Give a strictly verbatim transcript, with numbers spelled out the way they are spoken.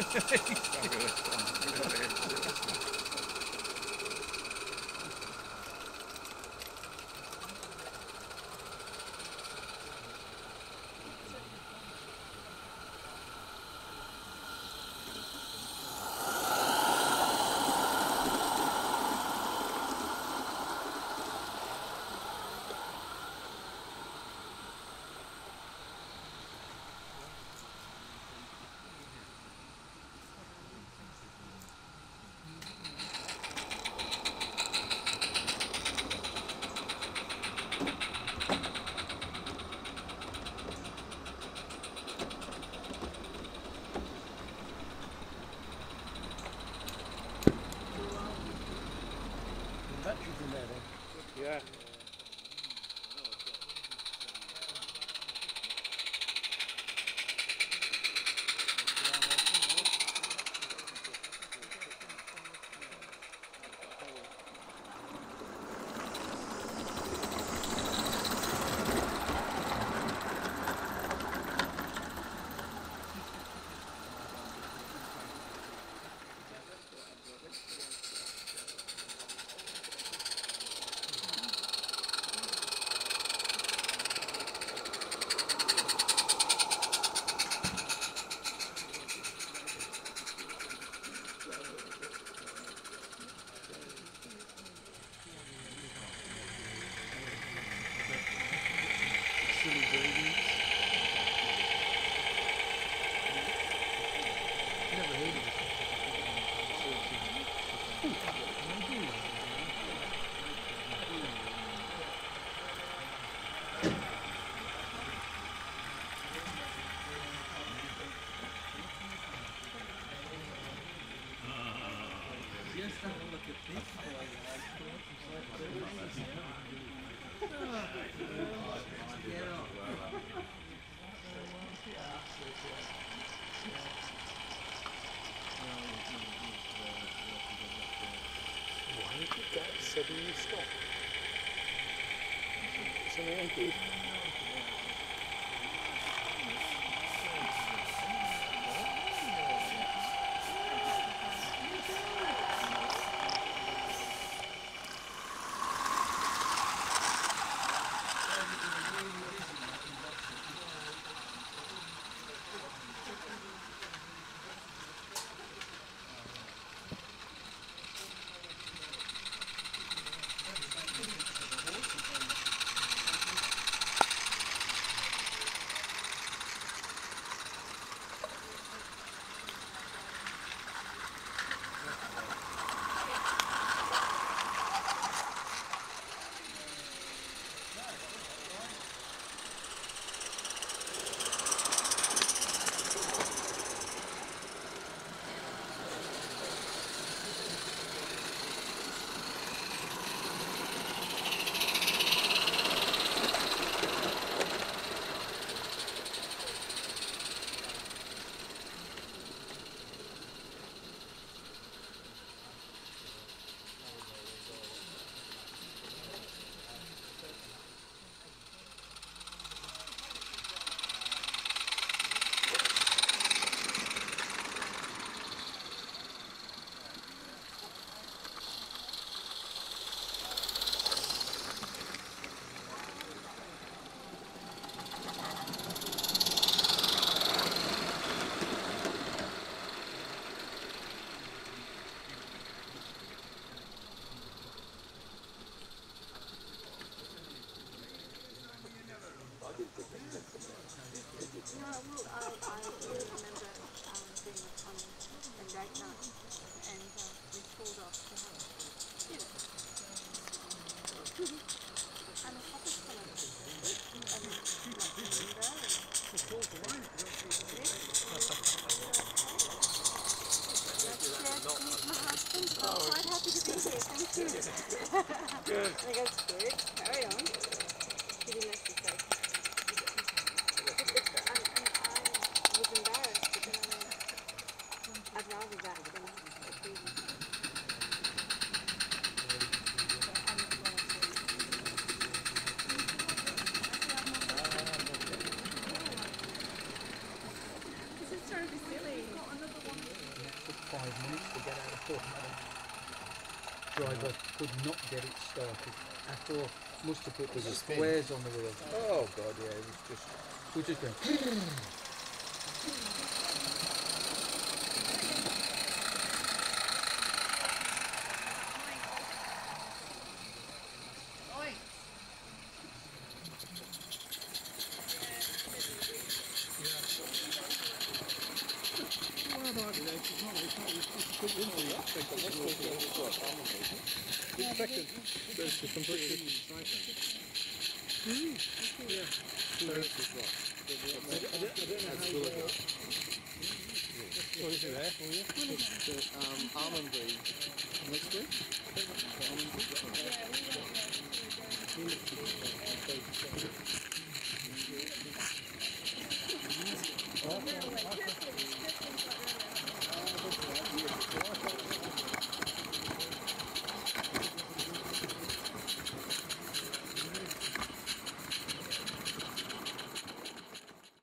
Yeah. Suddenly stop. Something ain't good. Good. I think that's good. Carry on. He didn't have to say. It's, it's, and, and I was embarrassed because I, I'd rather that than a previous. This is trying to be silly. Not another one. minutes to get out of port. Driver could not get it started at all. Must have put the squares on the wheel. Oh god, yeah, it was just... We just went. What is it there for you? The um, almond breed. Next week? Almond breed?